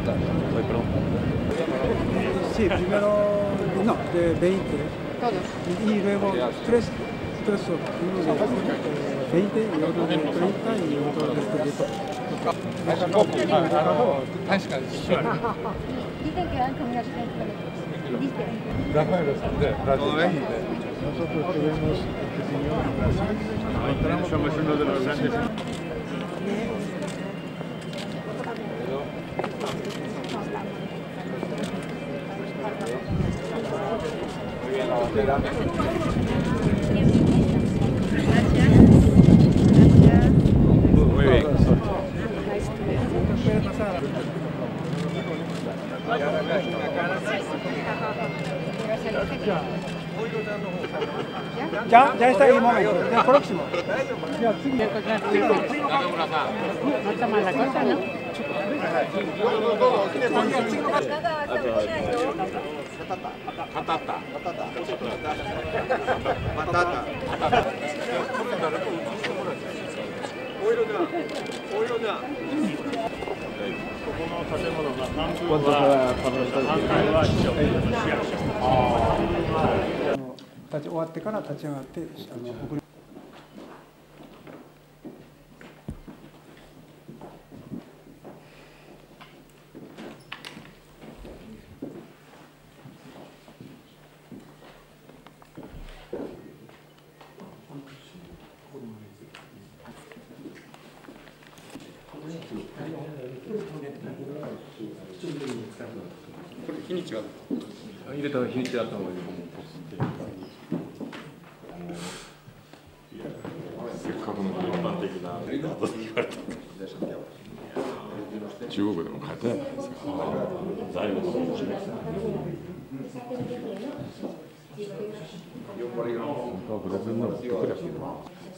Muy pronto. Sí, primero, no, de 20. Y luego tres horas. Uno de 20 y otro de 30 y otro de 30. Dicen que van con una Rafael, ¿todo bien? Nosotros tuvimos este señor en Brasil. Somos uno de los grandes. Muy bien, la bandera. Muy bien. Ya está ahí un momento. El próximo. No está mal la cosa, ¿no? Patata. ¿Cuánto para el 終わってから立ち上がって送り。 これ日にちは入れた日にちだと思うよ。 せっかくの一般的な言われた。中国でも買えたやないですか。財務の方もね。ブラジルの作りゃしいな。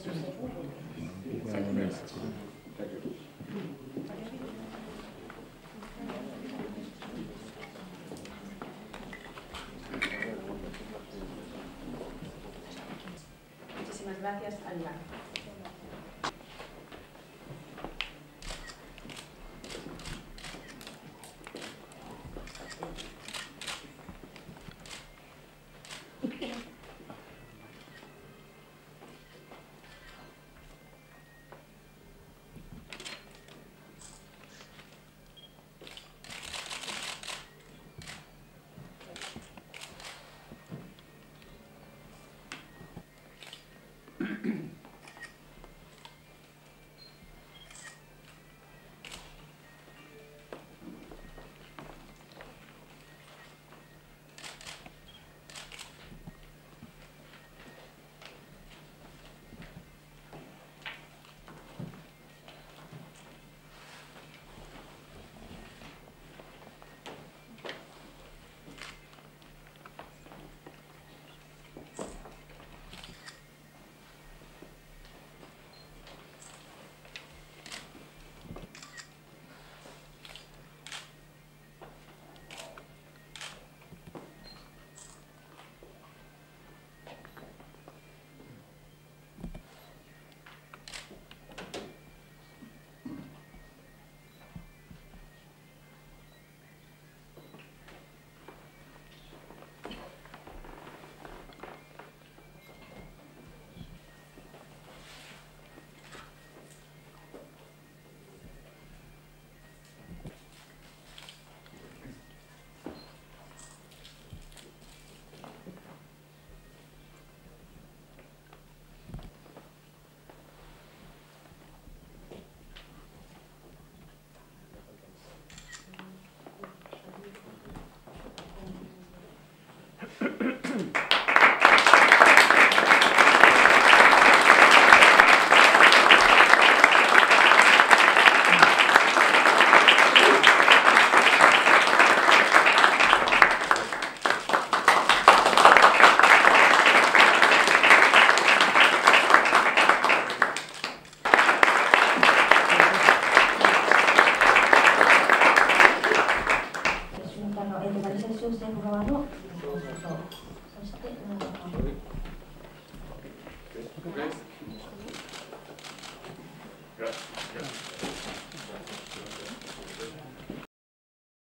Muchísimas gracias, Alba.